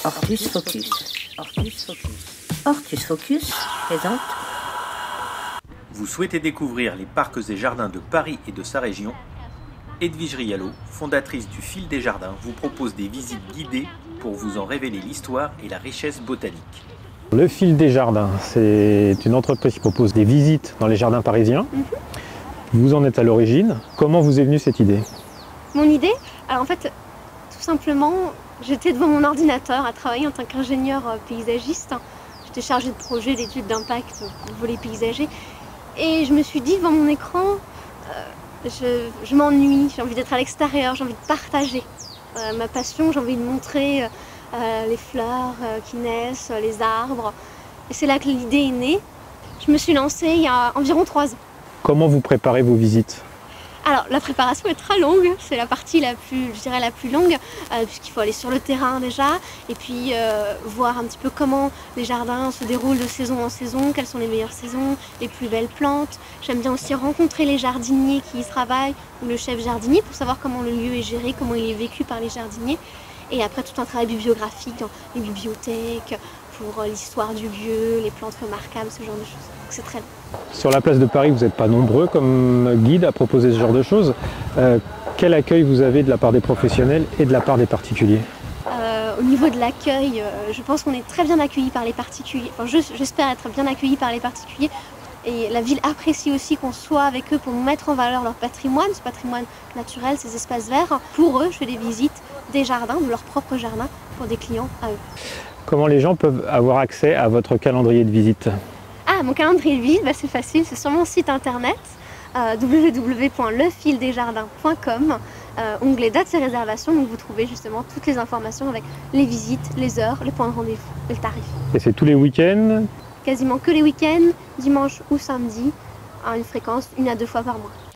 Ortus Focus. Ortus Focus. Ortus Focus présente. Vous souhaitez découvrir les parcs et jardins de Paris et de sa région? Edwige Riallo, fondatrice du Fil des Jardins, vous propose des visites guidées pour vous en révéler l'histoire et la richesse botanique. Le Fil des Jardins, c'est une entreprise qui propose des visites dans les jardins parisiens. Vous en êtes à l'origine. Comment vous est venue cette idée? Mon idée? Alors en fait, tout simplement, j'étais devant mon ordinateur à travailler en tant qu'ingénieur paysagiste. J'étais chargée de projet d'études d'impact pour le volet paysager. Et je me suis dit, devant mon écran, je m'ennuie, j'ai envie d'être à l'extérieur, j'ai envie de partager ma passion, j'ai envie de montrer les fleurs qui naissent, les arbres. Et c'est là que l'idée est née. Je me suis lancée il y a environ 3 ans. Comment vous préparez vos visites? Alors la préparation est très longue, c'est la partie la plus longue, puisqu'il faut aller sur le terrain déjà, et puis voir un petit peu comment les jardins se déroulent de saison en saison, quelles sont les meilleures saisons, les plus belles plantes. J'aime bien aussi rencontrer les jardiniers qui y travaillent, ou le chef jardinier, pour savoir comment le lieu est géré, comment il est vécu par les jardiniers. Et après tout un travail bibliographique dans les bibliothèques, pour l'histoire du lieu, les plantes remarquables, ce genre de choses. C'est très long. Sur la place de Paris, vous n'êtes pas nombreux comme guide à proposer ce genre de choses. Quel accueil vous avez de la part des professionnels et de la part des particuliers? Au niveau de l'accueil, je pense qu'on est très bien accueillis par les particuliers. Enfin, j'espère être bien accueillis par les particuliers. Et la ville apprécie aussi qu'on soit avec eux pour mettre en valeur leur patrimoine, ce patrimoine naturel, ces espaces verts. Pour eux, je fais des visites des jardins, de leur propre jardin, pour des clients à eux. Comment les gens peuvent avoir accès à votre calendrier de visite? Ah, mon calendrier de visite, c'est facile, c'est sur mon site internet www.lefildesjardins.com, onglet dates et réservations, donc vous trouvez justement toutes les informations avec les visites, les heures, les points de rendez-vous et le tarif. Et c'est tous les week-ends? Quasiment que les week-ends, dimanche ou samedi, à une fréquence 1 à 2 fois par mois.